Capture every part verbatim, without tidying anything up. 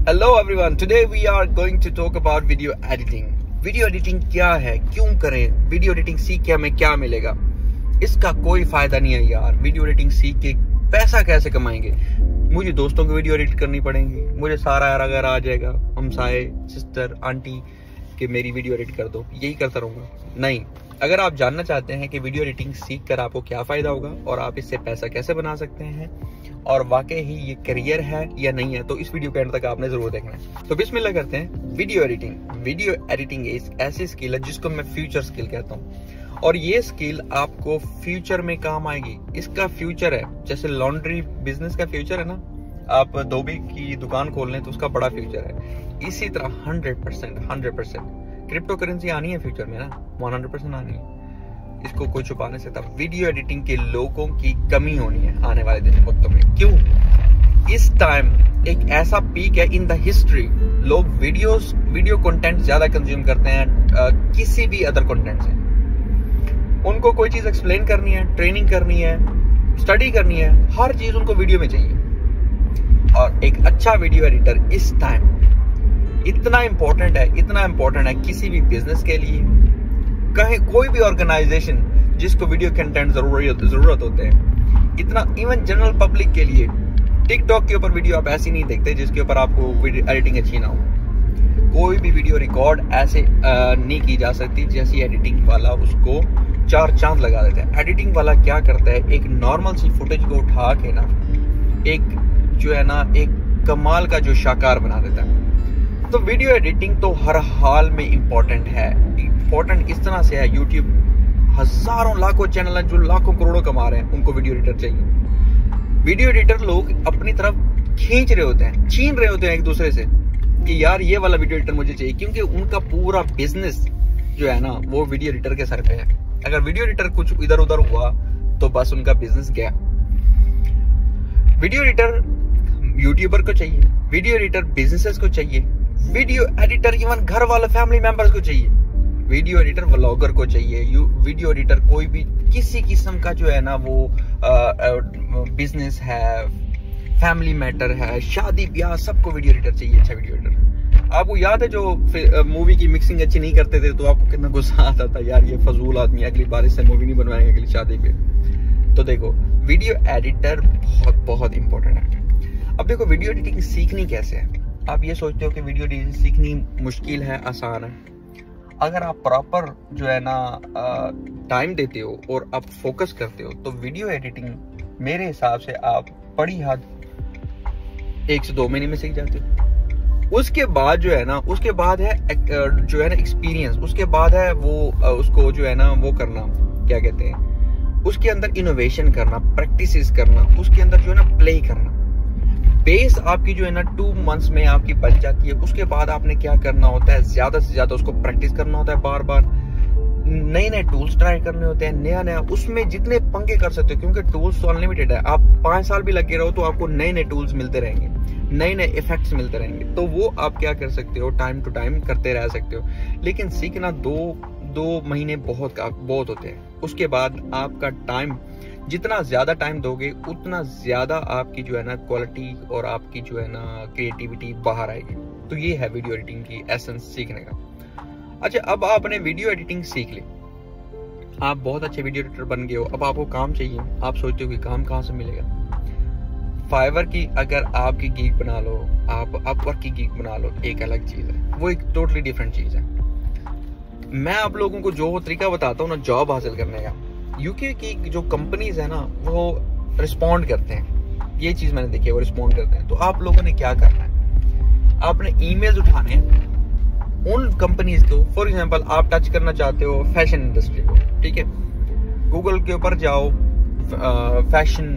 Hello everyone, today we are going to talk about video editing. Video editing क्या है, क्यों करें, video editing सीख के हमें क्या मिलेगा। इसका कोई फायदा नहीं है यार। वीडियो एडिटिंग सीख के पैसा कैसे कमाएंगे। मुझे दोस्तों की वीडियो एडिट करनी पड़ेगी, मुझे सारा अगर आ जाएगा हमसाए सिस्टर आंटी कि मेरी वीडियो एडिट कर दो, यही करता रहूंगा। नहीं, अगर आप जानना चाहते हैं कि वीडियो एडिटिंग सीख कर आपको क्या फायदा होगा और आप इससे पैसा कैसे बना सकते हैं और वाकई ही ये करियर है या नहीं है, तो इस वीडियो के एंड तक आपने जरूर देखना है। तो बिस्मिल्लाह करते हैं। वीडियो एडिटिंग वीडियो एडिटिंग एक ऐसी स्किल है जिसको मैं फ्यूचर स्किल कहता हूँ और ये स्किल आपको फ्यूचर में काम आएगी। इसका फ्यूचर है जैसे लॉन्ड्री बिजनेस का फ्यूचर है ना, आप धोबी की दुकान खोल लें तो उसका बड़ा फ्यूचर है। इसी तरह hundred percent hundred percent crypto currency आनी है फ्यूचर में ना, वन हंड्रेड परसेंट आनी है। इसको कोई छुपा नहीं सकता। वीडियो एडिटिंग के लोगों की कमी होनी है आने वाले दिन वक्तों में। क्यों? इस टाइम एक ऐसा पीक है इन द हिस्ट्री, लोग वीडियोस वीडियो कंटेंट ज्यादा कंज्यूम करते हैं आ, किसी भी अदर कंटेंट से। उनको कोई चीज एक्सप्लेन करनी है, ट्रेनिंग करनी है, स्टडी करनी है, हर चीज उनको वीडियो में चाहिए। और एक अच्छा वीडियो एडिटर इस टाइम इतना इंपॉर्टेंट है, इतना इंपॉर्टेंट है किसी भी बिजनेस के लिए, कहीं कोई भी ऑर्गेनाइजेशन जिसको वीडियो कंटेंट जरूरत जरूरत होते हैं, इतना इवन जनरल पब्लिक के लिए। टिकटॉक के ऊपर वीडियो आप ऐसी नहीं देखते जिसके ऊपर आपको वीडियो एडिटिंग अच्छी ना हो। कोई भी वीडियो रिकॉर्ड ऐसे नहीं की जा सकती जैसी एडिटिंग वाला उसको चार चांद लगा देता है। एडिटिंग वाला क्या करता है, एक नॉर्मल सी फुटेज को उठा के ना एक जो है ना एक कमाल का जो शाकार बना देता है। तो वीडियो एडिटिंग तो हर हाल में इंपॉर्टेंट है। इंपॉर्टेंट इस तरह से है, यूट्यूब हजारों लाखों चैनल हैं जो लाखों करोड़ों कमा रहे हैं, उनको वीडियो एडिटर चाहिए। वीडियो एडिटर लोग अपनी तरफ खींच रहे होते हैं, छीन रहे होते हैं एक दूसरे से कि यार ये वाला वीडियो एडिटर मुझे चाहिए, क्योंकि उनका पूरा बिजनेस जो है ना वो वीडियो एडिटर के सर पे है। अगर वीडियो एडिटर कुछ इधर उधर हुआ तो बस उनका बिजनेस गया। वीडियो एडिटर यूट्यूबर को चाहिए, वीडियो एडिटर बिजनेसेस को चाहिए, वीडियो एडिटर इवन घर वाले फैमिली मेंबर्स को चाहिए, वीडियो एडिटर व्लॉगर को चाहिए, वीडियो एडिटर कोई भी किसी किस्म का जो है ना वो बिजनेस है, फैमिली मैटर है, शादी ब्याह, सबको वीडियो एडिटर चाहिए। अच्छा वीडियो एडिटर, आपको याद है जो मूवी की मिक्सिंग अच्छी नहीं करते थे तो आपको कितना गुस्सा आता था, यार ये फजूल आदमी, अगली बार इससे मूवी नहीं बनवाएंगे अगली शादी पे। तो देखो वीडियो एडिटर बहुत बहुत इंपॉर्टेंट है। अब देखो वीडियो एडिटिंग सीखनी कैसे है। आप ये सोचते हो कि वीडियो एडिटिंग सीखनी मुश्किल है, आसान है। अगर आप प्रॉपर जो है ना टाइम देते हो और आप फोकस करते हो तो वीडियो एडिटिंग मेरे हिसाब से आप बड़ी हद एक से दो महीने में सीख जाते हो। उसके बाद जो है ना उसके बाद है जो है ना एक्सपीरियंस, उसके बाद है वो उसको जो है ना वो करना, क्या कहते हैं, उसके अंदर इनोवेशन करना, प्रैक्टिस करना, उसके अंदर जो है ना प्ले करना। बेस आपकी जो है ना टू मंथ्स में आपकी बन जाती है। उसके बाद आपने क्या करना होता है, ज्यादा से ज्यादा उसको प्रैक्टिस करना होता है, बार बार नए नए टूल्स ट्राई करने होते हैं, नया नया उसमें जितने पंगे कर सकते हो, क्योंकि टूल्स तो अनलिमिटेड है। आप पांच साल भी लगे रहो तो आपको नए नए टूल्स मिलते रहेंगे, नए नए इफेक्ट्स मिलते रहेंगे। तो वो आप क्या कर सकते हो, टाइम टू टाइम करते रह सकते हो। लेकिन सीखना दो दो महीने बहुत बहुत होते हैं। उसके बाद आपका टाइम, जितना ज्यादा टाइम दोगे उतना ज्यादा आपकी जो है ना क्वालिटी और आपकी जो है ना क्रिएटिविटी बाहर आएगी। तो ये है वीडियो एडिटिंग की एसेंस सीखने का। अच्छा, अब आपने वीडियो एडिटिंग सीख ली, आप बहुत अच्छे वीडियो एडिटर बन गए हो। अब आपको काम चाहिए, आप सोचते हो कि काम कहाँ से मिलेगा। फाइवर की अगर आपकी गीग बना लो, आप अपवर्क की गीग बना लो, एक अलग चीज है, वो एक टोटली डिफरेंट चीज है। मैं आप लोगों को जो तरीका बताता हूँ ना जॉब हासिल करने का, यूके की जो कंपनीज है ना वो रिस्पॉन्ड करते हैं, ये चीज मैंने देखी है, वो रिस्पॉन्ड करते हैं। तो आप लोगों ने क्या करना है, आपने ईमेल्स उठाने हैं उन कंपनीज को। फॉर एग्जांपल आप टच करना चाहते हो फैशन इंडस्ट्री को, ठीक है, गूगल के ऊपर जाओ, फैशन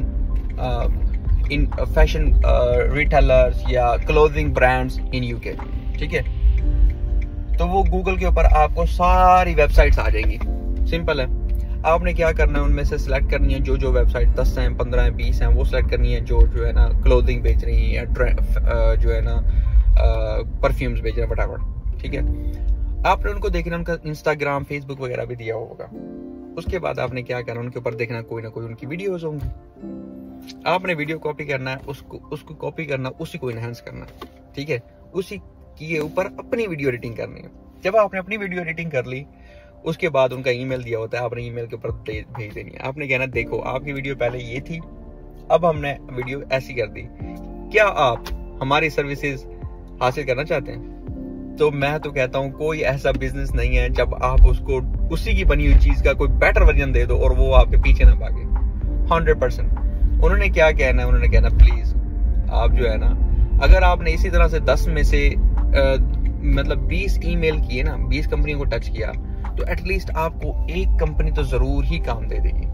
इन फैशन रिटेलर्स या क्लोथिंग ब्रांड्स इन यूके, ठीक है। तो वो गूगल के ऊपर आपको सारी वेबसाइट्स आ जाएंगी। सिंपल है, आपने क्या करना है, उनमें से सिलेक्ट करनी है जो जो वेबसाइट दस हैं, पंद्रह हैं, बीस हैं, वो सिलेक्ट करनी है जो जो है ना क्लोथिंग बेच रही है या जो है ना परफ्यूम्स बेच रहे हैं, फटाफट, ठीक है। आपने उनको देखना, उनका इंस्टाग्राम, फेसबुक वगैरह भी दिया होगा। उसके बाद आपने क्या करना, उनके ऊपर देखना कोई ना कोई उनकी वीडियोस होंगी। आपने वीडियो कॉपी करना है, उसको उसको कॉपी करना, उसी को इनहेंस करना, ठीक है। उसी के ऊपर अपनी वीडियो एडिटिंग करनी है। जब आपने अपनी वीडियो एडिटिंग कर ली, उसके बाद उनका ईमेल दिया होता है, आपने ईमेल के ऊपर भेज देनी है। आपने कहना देखो आपकी वीडियो पहले ये थी, अब हमने वीडियो ऐसी कर दी, क्या आप हमारी सर्विसेज हासिल करना चाहते हैं? तो मैं तो कहता हूँ कोई ऐसा बिजनेस नहीं है जब आप उसको उसी की बनी हुई चीज का कोई बेटर वर्जन दे दो और वो आपके पीछे ना भागे। हंड्रेड परसेंट उन्होंने क्या कहना है, उन्होंने कहना प्लीज आप जो है ना, अगर आपने इसी तरह से दस में से आ, मतलब बीस ईमेल किए ना, बीस कंपनियों को टच किया, तो एटलीस्ट आपको एक कंपनी तो जरूर ही काम दे देगी।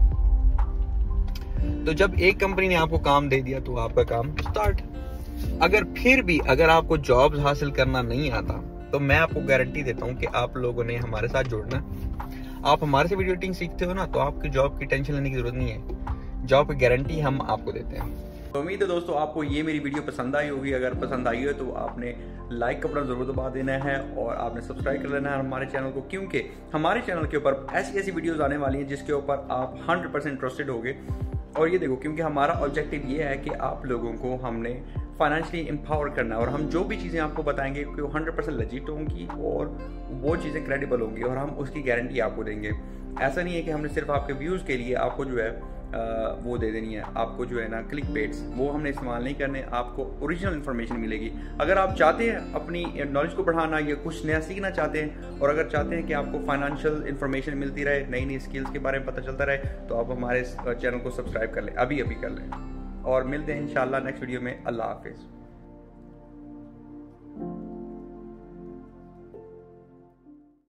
तो जब एक कंपनी ने आपको काम दे दिया तो आपका काम स्टार्ट। अगर फिर भी अगर आपको जॉब्स हासिल करना नहीं आता, तो मैं आपको गारंटी देता हूं कि आप लोगों ने हमारे साथ जुड़ना। आप हमारे से वीडियो एडिटिंग सीखते हो ना, तो आपकी जॉब की टेंशन लेने की जरूरत नहीं है, जॉब की गारंटी हम आपको देते हैं। तो उम्मीद है दोस्तों आपको ये मेरी वीडियो पसंद आई होगी। अगर पसंद आई हो तो आपने लाइक का बटन जरूर दबा देना है और आपने सब्सक्राइब कर लेना है हमारे चैनल को, क्योंकि हमारे चैनल के ऊपर ऐसी ऐसी वीडियोस आने वाली हैं जिसके ऊपर आप हंड्रेड परसेंट इंटरेस्टेड होगे। और ये देखो, क्योंकि हमारा ऑब्जेक्टिव ये है कि आप लोगों को हमने फाइनेंशियली एम्पावर करना है, और हम जो भी चीज़ें आपको बताएंगे कि वो हंड्रेड परसेंट लेजिट होंगी और वो चीज़ें क्रेडिबल होंगी, और हम उसकी गारंटी आपको देंगे। ऐसा नहीं है कि हमने सिर्फ आपके व्यूज़ के लिए आपको जो है आ, वो दे देनी है, आपको जो है ना क्लिक बेट्स वो हमने इस्तेमाल नहीं करने, आपको ओरिजिनल इन्फॉर्मेशन मिलेगी। अगर आप चाहते हैं अपनी नॉलेज को बढ़ाना या कुछ नया सीखना चाहते हैं, और अगर चाहते हैं कि आपको फाइनेंशियल इन्फॉर्मेशन मिलती रहे, नई नई स्किल्स के बारे में पता चलता रहे, तो आप हमारे चैनल को सब्सक्राइब कर लें, अभी अभी कर लें। और मिलते हैं इंशाल्लाह नेक्स्ट वीडियो में। अल्लाह हाफिज़।